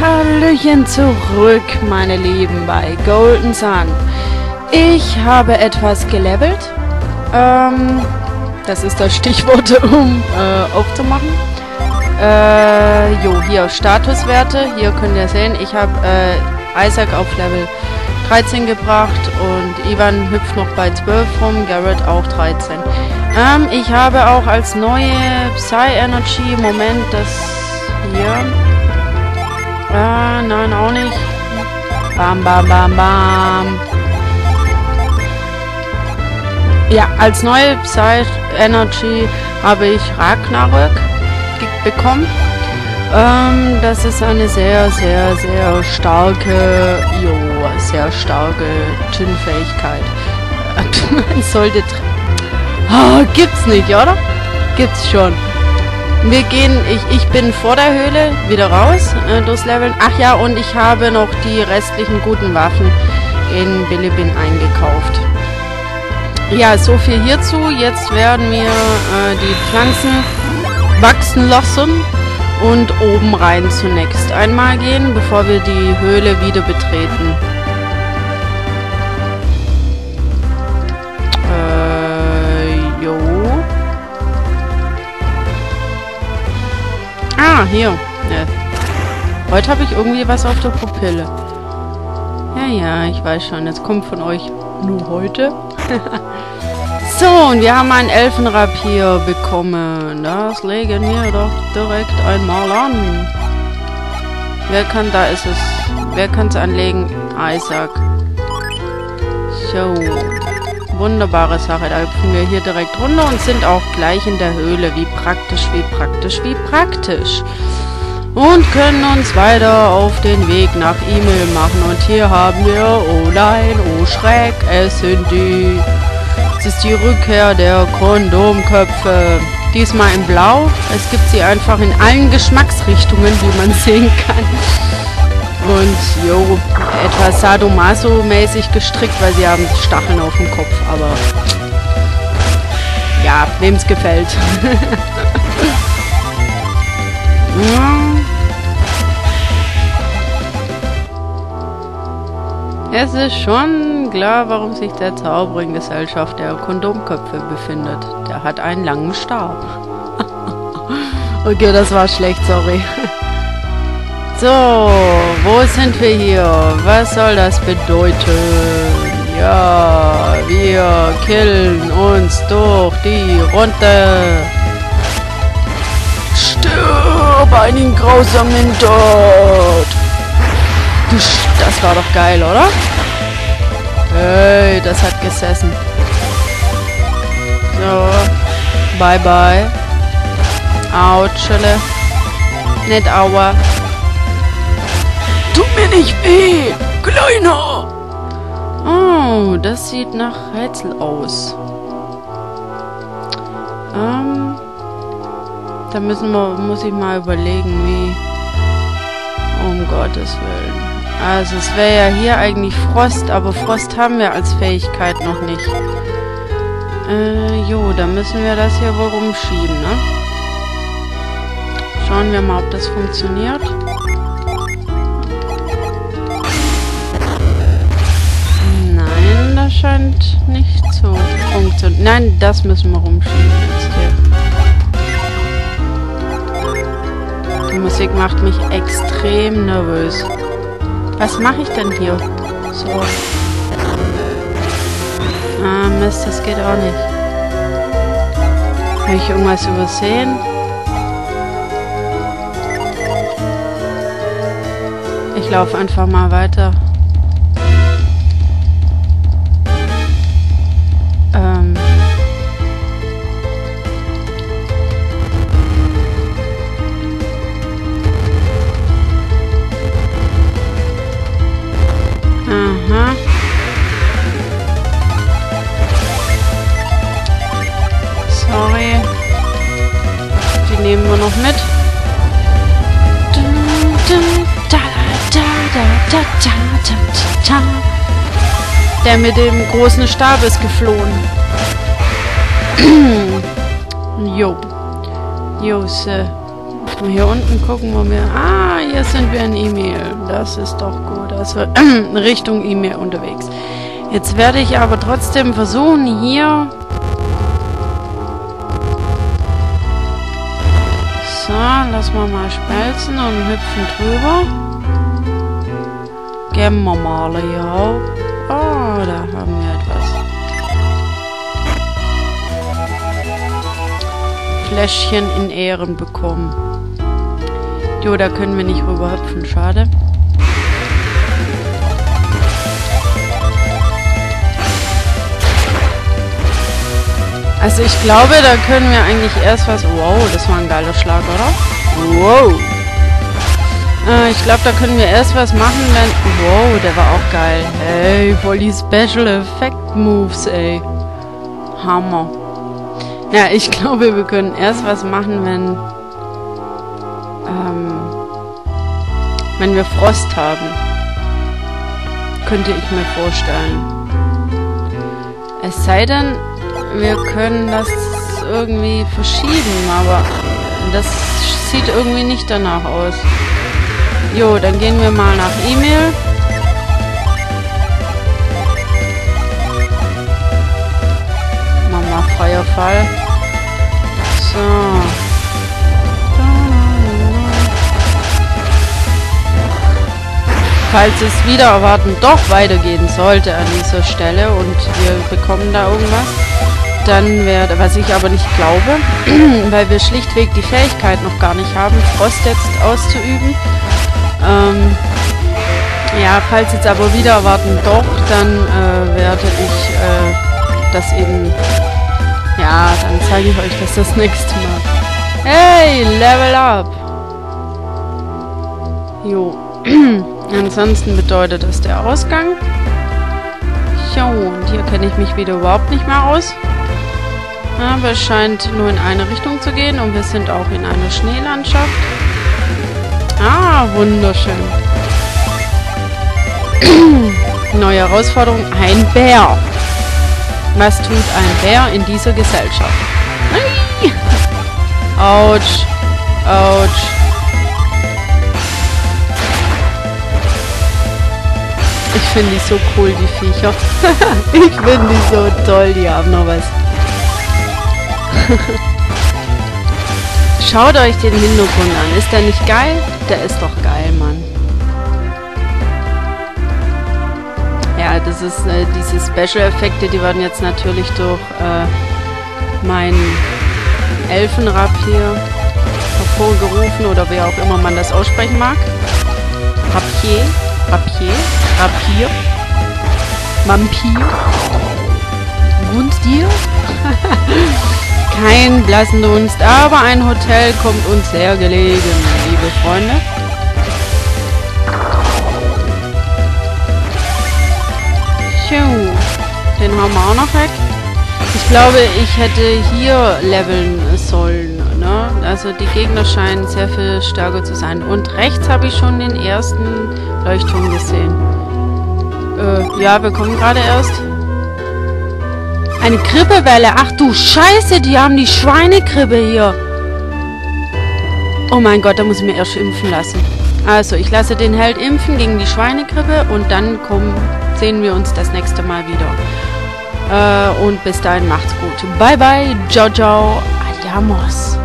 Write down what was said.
Hallöchen zurück, meine Lieben, bei Golden Sun. Ich habe etwas gelevelt. Das ist das Stichwort, um aufzumachen. Hier Statuswerte. Hier könnt ihr sehen, ich habe Isaac auf Level 13 gebracht und Ivan hüpft noch bei 12 rum, Garrett auch 13. Ich habe auch als neue Psy-Energy, Moment, das hier. Nein, auch nicht. Bam, bam, bam, bam. Ja, als neue Psy-Energy habe ich Ragnarök bekommen. Das ist eine sehr, sehr, sehr starke, sehr starke Djinn-Fähigkeit. Man sollte... gibt's nicht, oder? Gibt's schon. Wir gehen, ich bin vor der Höhle wieder raus, durchs Leveln. Ach ja, und ich habe noch die restlichen guten Waffen in Bilibin eingekauft. Ja, so viel hierzu. Jetzt werden wir die Pflanzen wachsen lassen und oben rein zunächst einmal gehen, bevor wir die Höhle wieder betreten. Ah, hier. Ja. Heute habe ich irgendwie was auf der Pupille. Ja, ich weiß schon. Jetzt kommt von euch nur heute. So, und wir haben einen Elfenrapier bekommen. Das legen wir doch direkt einmal an. Da ist es. Wer kann es anlegen? Isaac. So. Wunderbare Sache. Da hüpfen wir hier direkt runter und sind auch gleich in der Höhle. Wie praktisch, wie praktisch, wie praktisch. Und können uns weiter auf den Weg nach Emil machen. Und hier haben wir, oh nein, oh Schreck, es ist die Rückkehr der Kondomköpfe. Diesmal in Blau. Es gibt sie einfach in allen Geschmacksrichtungen, wie man sehen kann. Und, etwas Sadomaso-mäßig gestrickt, weil sie haben Stacheln auf dem Kopf, aber ja, wem's gefällt. Es ist schon klar, warum sich der Zauberring-Gesellschaft der Kondomköpfe befindet. Der hat einen langen Stab. Okay, das war schlecht, sorry. So, wo sind wir hier? Was soll das bedeuten? Ja, wir killen uns durch die Runde. Stirb einen grausamen Tod. Das war doch geil, oder? Hey, das hat gesessen. So, bye bye. Autschele. Nicht aua. Tut mir nicht weh, Kleiner! Oh, das sieht nach Rätsel aus. Da muss ich mal überlegen, wie... Um Gottes Willen. Also es wäre ja hier eigentlich Frost, aber Frost haben wir als Fähigkeit noch nicht. Da müssen wir das hier wohl rumschieben, ne? Schauen wir mal, ob das funktioniert. Das scheint nicht zu funktionieren. Nein, das müssen wir rumschieben jetzt hier. Die Musik macht mich extrem nervös. Was mache ich denn hier? So. Ah, Mist, das geht auch nicht. Habe ich irgendwas übersehen? Ich laufe einfach mal weiter. Sorry. Die nehmen wir noch mit. Der mit dem großen Stab ist geflohen. Jo. Jose. Hier unten gucken, wo wir... Ah, hier sind wir in E-Mail. Das ist doch gut. Also Richtung E-Mail unterwegs. Jetzt werde ich aber trotzdem versuchen, hier... So, lassen wir mal schmelzen und hüpfen drüber. Gehen wir mal hier hoch. Oh, da haben wir etwas. Fläschchen in Ehren bekommen. Jo, da können wir nicht rüber hüpfen, schade. Also ich glaube, da können wir eigentlich erst was... Wow, das war ein geiler Schlag, oder? Wow. Ich glaube, da können wir erst was machen, wenn... Wow, der war auch geil. Hey, voll die Special Effect Moves, ey. Hammer. Ja, ich glaube, wir können erst was machen, wenn wir Frost haben. Könnte ich mir vorstellen. Es sei denn... Wir können das irgendwie verschieben, aber das sieht irgendwie nicht danach aus. Jo, dann gehen wir mal nach E-Mail. Machen wir freier Fall. So. Falls es wieder erwarten doch weitergehen sollte an dieser Stelle und wir bekommen da irgendwas, dann wäre, was ich aber nicht glaube, weil wir schlichtweg die Fähigkeit noch gar nicht haben, Frost jetzt auszuüben. Ja, falls jetzt aber wieder erwarten doch, dann werde ich das eben, ja, dann zeige ich euch das nächste Mal. Hey, Level Up! Jo. Ansonsten bedeutet das der Ausgang. Jo, und hier kenne ich mich wieder überhaupt nicht mehr aus. Aber es scheint nur in eine Richtung zu gehen und wir sind auch in einer Schneelandschaft. Ah, wunderschön. Neue Herausforderung, ein Bär. Was tut ein Bär in dieser Gesellschaft? Autsch. Autsch. Ich finde die so cool, die Viecher. Ich finde die so toll, die haben noch was. Schaut euch den Hintergrund an. Ist der nicht geil? Der ist doch geil, Mann. Ja, das ist diese Special-Effekte, die werden jetzt natürlich durch mein Elfenrapier hervorgerufen oder wie auch immer man das aussprechen mag. Rapier. Vampir. Und dir? Kein blassen Dunst, aber ein Hotel kommt uns sehr gelegen, liebe Freunde. Den haben wir auch noch weg. Ich glaube, ich hätte hier leveln sollen, ne? Also die Gegner scheinen sehr viel stärker zu sein. Und rechts habe ich schon den ersten Leuchtturm gesehen. Ja, wir kommen gerade erst. Eine Grippewelle. Ach du Scheiße, die haben die Schweinegrippe hier. Oh mein Gott, da muss ich mir erst impfen lassen. Also, ich lasse den Held impfen gegen die Schweinegrippe und dann sehen wir uns das nächste Mal wieder. Und bis dahin macht's gut. Bye bye, ciao, ciao, adiamos.